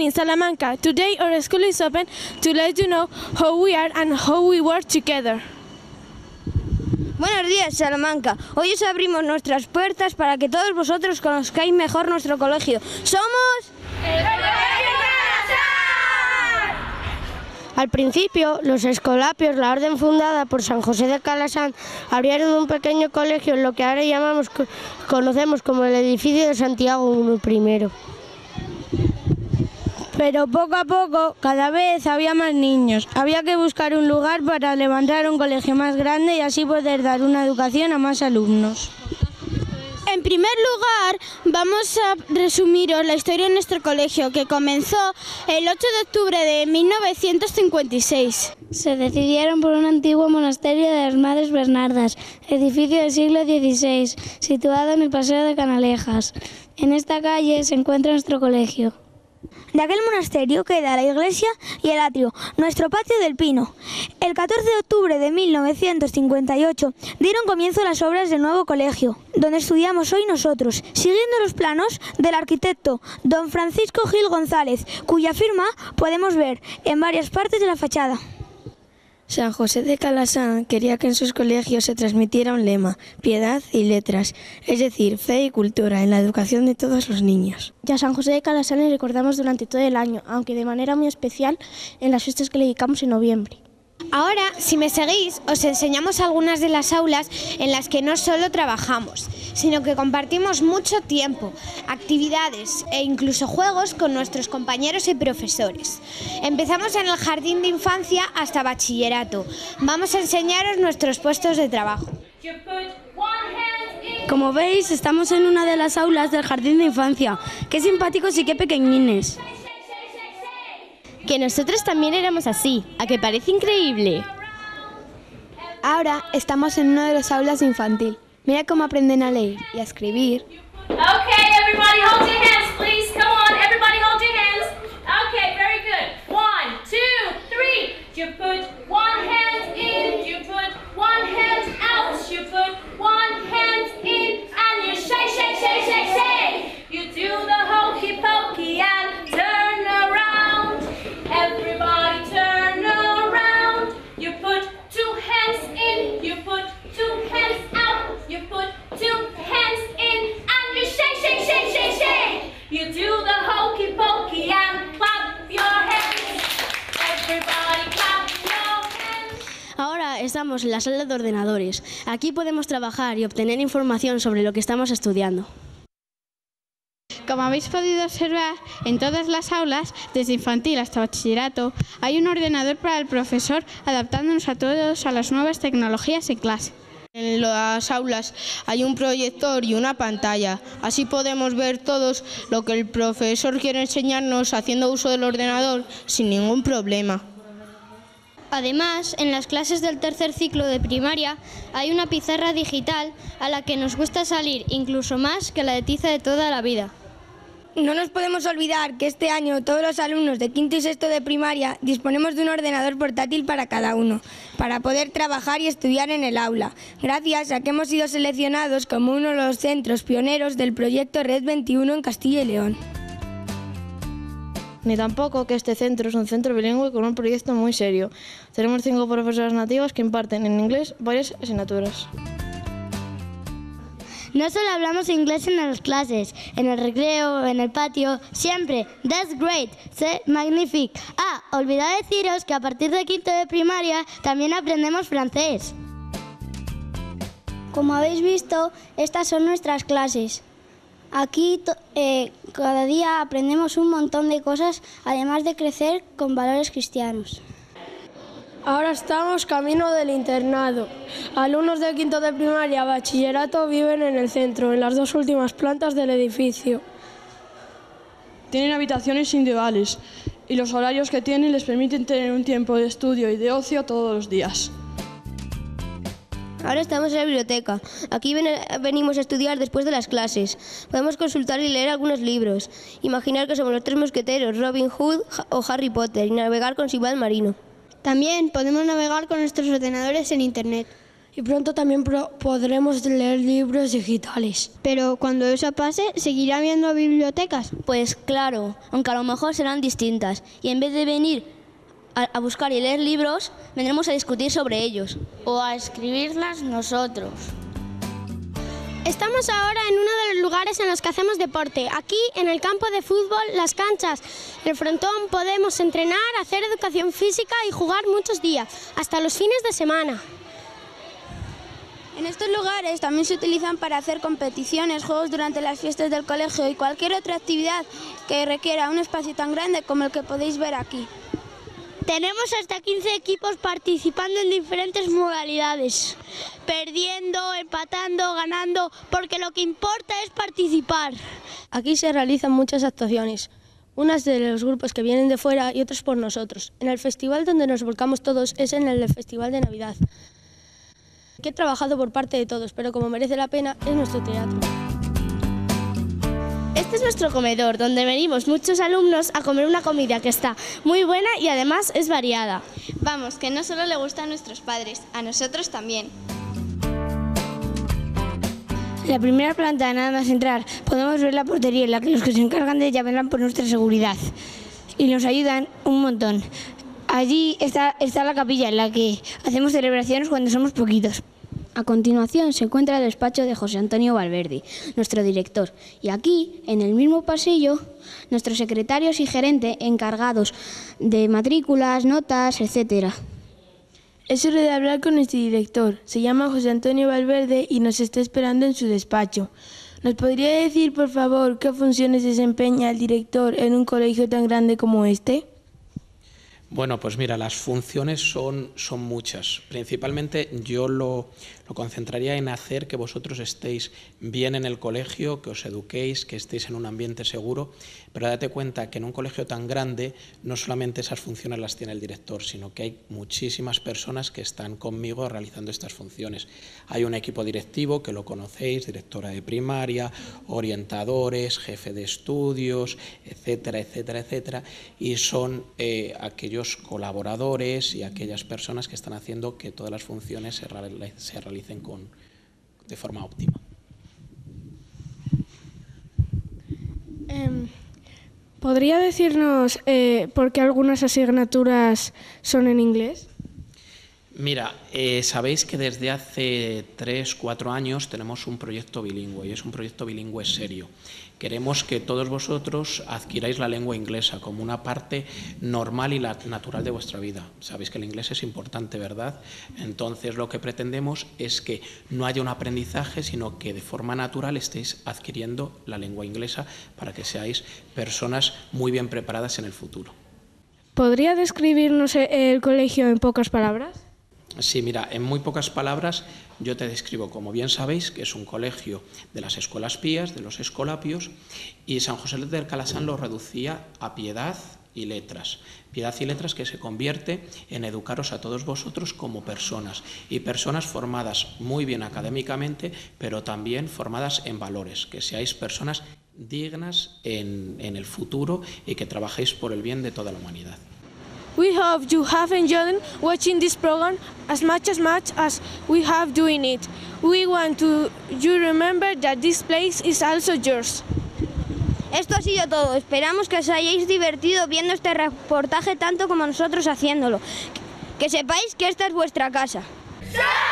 in Salamanca. Today our school is open to let you know how we are and how we work together. Buenos días, Salamanca. Hoy os abrimos nuestras puertas para que todos vosotros conozcáis mejor nuestro colegio. ¡Somos el Colegio Calasán! Al principio, los escolapios, la orden fundada por San José de Calasán, abrieron un pequeño colegio en lo que ahora conocemos como el edificio de Santiago I. Pero poco a poco, cada vez había más niños. Había que buscar un lugar para levantar un colegio más grande y así poder dar una educación a más alumnos. En primer lugar, vamos a resumiros la historia de nuestro colegio, que comenzó el 8 de octubre de 1956. Se decidieron por un antiguo monasterio de las Madres Bernardas, edificio del siglo XVI, situado en el Paseo de Canalejas. En esta calle se encuentra nuestro colegio. De aquel monasterio queda la iglesia y el atrio, nuestro patio del Pino. El 14 de octubre de 1958 dieron comienzo las obras del nuevo colegio, donde estudiamos hoy nosotros, siguiendo los planos del arquitecto don Francisco Gil González, cuya firma podemos ver en varias partes de la fachada. San José de Calasán quería que en sus colegios se transmitiera un lema, piedad y letras, es decir, fe y cultura en la educación de todos los niños. Y a San José de Calasán le recordamos durante todo el año, aunque de manera muy especial en las fiestas que le dedicamos en noviembre. Ahora, si me seguís, os enseñamos algunas de las aulas en las que no solo trabajamos, sino que compartimos mucho tiempo, actividades e incluso juegos con nuestros compañeros y profesores. Empezamos en el jardín de infancia hasta bachillerato. Vamos a enseñaros nuestros puestos de trabajo. Como veis, estamos en una de las aulas del jardín de infancia. ¡Qué simpáticos y qué pequeñines! Que nosotros también éramos así, ¿a que parece increíble? Ahora estamos en una de las aulas de infantil. Mira cómo aprenden a leer y a escribir. Okay, everybody hold your hands, please. Come on, everybody hold your hands. Okay, very good. 1, 2, 3. You put one hand in, you put one hand out, you put one hand in, and you shake, shake, shake, shake, shake. You do the hokey pokey and turn around. Everybody turn around. You put two hands in, you put two hands out, you put two hands in, and you shake, shake, shake, shake, shake. You do the hokey pokey and clap your hands. Everybody clap your hands. Ahora estamos en la sala de ordenadores. Aquí podemos trabajar y obtener información sobre lo que estamos estudiando. Como habéis podido observar, en todas las aulas, desde infantil hasta bachillerato, hay un ordenador para el profesor, adaptándonos a todos a las nuevas tecnologías en clase. En las aulas hay un proyector y una pantalla, así podemos ver todos lo que el profesor quiere enseñarnos haciendo uso del ordenador sin ningún problema. Además, en las clases del tercer ciclo de primaria hay una pizarra digital a la que nos gusta salir incluso más que la de tiza de toda la vida. No nos podemos olvidar que este año todos los alumnos de quinto y sexto de primaria disponemos de un ordenador portátil para cada uno, para poder trabajar y estudiar en el aula, gracias a que hemos sido seleccionados como uno de los centros pioneros del proyecto Red 21 en Castilla y León. Ni tampoco que este centro es un centro bilingüe con un proyecto muy serio. Tenemos 5 profesoras nativas que imparten en inglés varias asignaturas. No solo hablamos inglés en las clases, en el recreo, en el patio, siempre. That's great, c'est magnifique. Olvidad deciros que a partir de quinto de primaria también aprendemos francés. Como habéis visto, estas son nuestras clases. Aquí cada día aprendemos un montón de cosas, además de crecer con valores cristianos. Ahora estamos camino del internado. Alumnos de quinto de primaria a bachillerato viven en el centro, en las 2 últimas plantas del edificio. Tienen habitaciones individuales y los horarios que tienen les permiten tener un tiempo de estudio y de ocio todos los días. Ahora estamos en la biblioteca. Aquí venimos a estudiar después de las clases. Podemos consultar y leer algunos libros. Imaginar que somos los 3 mosqueteros, Robin Hood o Harry Potter y navegar con Sinbad Marino. También podemos navegar con nuestros ordenadores en Internet. Y pronto también podremos leer libros digitales. Pero cuando eso pase, ¿seguirá habiendo bibliotecas? Pues claro, aunque a lo mejor serán distintas. Y en vez de venir a buscar y leer libros, vendremos a discutir sobre ellos. O a escribirlas nosotros. Estamos ahora en uno de los lugares en los que hacemos deporte. Aquí, en el campo de fútbol, las canchas, el frontón, podemos entrenar, hacer educación física y jugar muchos días, hasta los fines de semana. En estos lugares también se utilizan para hacer competiciones, juegos durante las fiestas del colegio y cualquier otra actividad que requiera un espacio tan grande como el que podéis ver aquí. Tenemos hasta 15 equipos participando en diferentes modalidades, perdiendo, empatando, ganando, porque lo que importa es participar. Aquí se realizan muchas actuaciones, unas de los grupos que vienen de fuera y otras por nosotros. En el festival donde nos volcamos todos es en el Festival de Navidad, que he trabajado por parte de todos, pero como merece la pena es nuestro teatro. Este es nuestro comedor, donde venimos muchos alumnos a comer una comida que está muy buena y además es variada. Vamos, que no solo le gusta a nuestros padres, a nosotros también. En la primera planta, nada más entrar, podemos ver la portería en la que los que se encargan de ella velan por nuestra seguridad y nos ayudan un montón. Allí está la capilla en la que hacemos celebraciones cuando somos poquitos. A continuación se encuentra el despacho de José Antonio Valverde, nuestro director, y aquí, en el mismo pasillo, nuestros secretarios y gerente encargados de matrículas, notas, etc. Es hora de hablar con nuestro director. Se llama José Antonio Valverde y nos está esperando en su despacho. ¿Nos podría decir, por favor, qué funciones desempeña el director en un colegio tan grande como este? Bueno, pues mira, las funciones son muchas. Principalmente yo lo concentraría en hacer que vosotros estéis bien en el colegio, que os eduquéis, que estéis en un ambiente seguro, pero date cuenta que en un colegio tan grande no solamente esas funciones las tiene el director, sino que hay muchísimas personas que están conmigo realizando estas funciones. Hay un equipo directivo que lo conocéis, directora de primaria, orientadores, jefe de estudios, etcétera, etcétera, etcétera, y son aquellos colaboradores y aquellas personas que están haciendo que todas las funciones se realicen de forma óptima. ¿Podría decirnos por qué algunas asignaturas son en inglés? Mira, sabéis que desde hace 3-4 años tenemos un proyecto bilingüe y es un proyecto bilingüe serio. Queremos que todos vosotros adquiráis la lengua inglesa como una parte normal y natural de vuestra vida. Sabéis que el inglés es importante, ¿verdad? Entonces lo que pretendemos es que no haya un aprendizaje, sino que de forma natural estéis adquiriendo la lengua inglesa para que seáis personas muy bien preparadas en el futuro. ¿Podría describirnos el colegio en pocas palabras? Sí, mira, en muy pocas palabras yo te describo, como bien sabéis, que es un colegio de las escuelas pías, de los escolapios, y San José del Calasán lo reducía a piedad y letras. Piedad y letras que se convierte en educaros a todos vosotros como personas, y personas formadas muy bien académicamente, pero también formadas en valores, que seáis personas dignas en el futuro y que trabajéis por el bien de toda la humanidad. We hope you have enjoyed watching this program as much as we have doing it. We want you to remember that this place is also yours. Esto ha sido todo. Esperamos que os hayáis divertido viendo este reportaje tanto como nosotros haciéndolo. Que sepáis que esta es vuestra casa. ¡Sí!